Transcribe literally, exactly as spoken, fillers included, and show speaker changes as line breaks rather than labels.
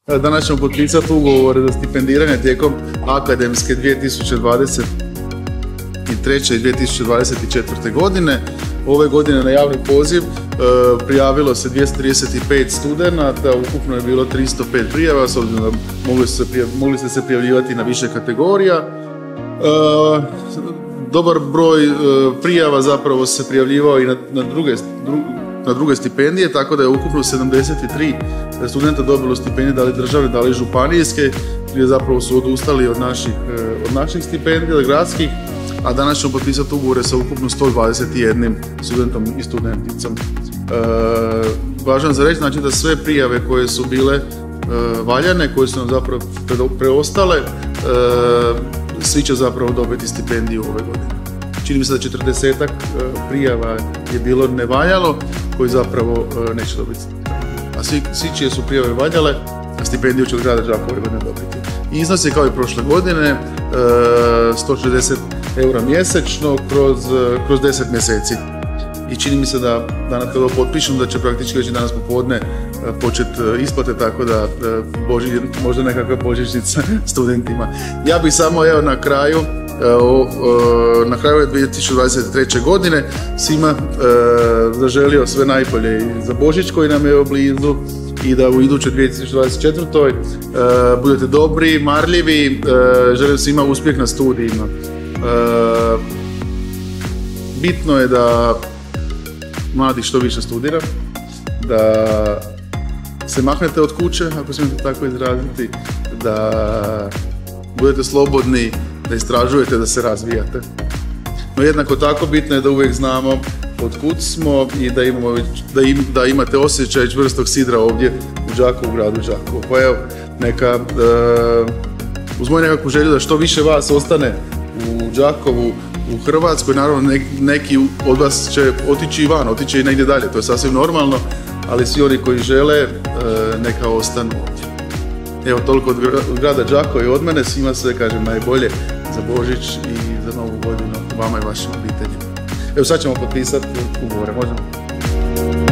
Danas ćemo potpisati ugovor za stipendiranje tijekom akademske dvije tisuće dvadeset treće i dvije tisuće dvadeset četvrte godine. Ove godine na javni poziv prijavilo se dvjesto trideset pet studenata, ukupno je bilo tristo pet prijava, s obzirom da mogli, se mogli ste se prijavljivati na više kategorija. Dobar broj prijava zapravo se prijavljivao i na, na, druge, na druge stipendije, tako da je ukupno sedamdeset tri studenta dobilo stipendije, da li državne, da li županijske, gdje zapravo su odustali od naših, od naših stipendija, gradskih, a danas ćemo potpisati ugovore sa ukupno sto dvadeset jedan studentom i studenticom. E, važno za reći, znači da sve prijave koje su bile e, valjane, koje su nam zapravo preostale, e, svi će zapravo dobiti stipendiju ove godine. Čini mi se da četrdesetak prijava je bilo nevaljalo, koji zapravo neće dobiti stipendiju. A svi, svi čije su prijave valjale, stipendiju će od grada Đakova ove godine dobiti. Iznos je kao i prošle godine, sto šezdeset eura mjesečno kroz, kroz deset mjeseci. I čini mi se da danas kada potpišem da će praktički već danas popodne početi isplate, tako da Boži, možda nekakva božićnica studentima. Ja bih samo evo na kraju, na kraju dvije tisuće dvadeset treće godine svima zaželio sve najbolje i za Božić koji nam je blizu i da u idućoj dvije tisuće dvadeset četvrtoj budete dobri, marljivi, želim svima uspjeh na studijima. Bitno je da mladi što više studira, da se maknete od kuće, ako smijete tako izraziti, da budete slobodni, da istražujete, da se razvijate. No jednako tako bitno je da uvijek znamo od kud smo i da, imamo, da, im, da imate osjećaj čvrstog sidra ovdje u Đakovu, u gradu Đakovu. Pa evo, neka, uh, uz moju nekakvu želju da što više vas ostane u Đakovu, u Hrvatskoj, naravno neki od vas će otići i van, otići i negdje dalje, to je sasvim normalno, ali svi oni koji žele, neka ostanu ovdje. Evo, toliko od grada Đakova i od mene, svima sve kažem najbolje za Božić i za Novu godinu, vama i vašim obiteljima. Evo sad ćemo potpisati ugovore, možemo?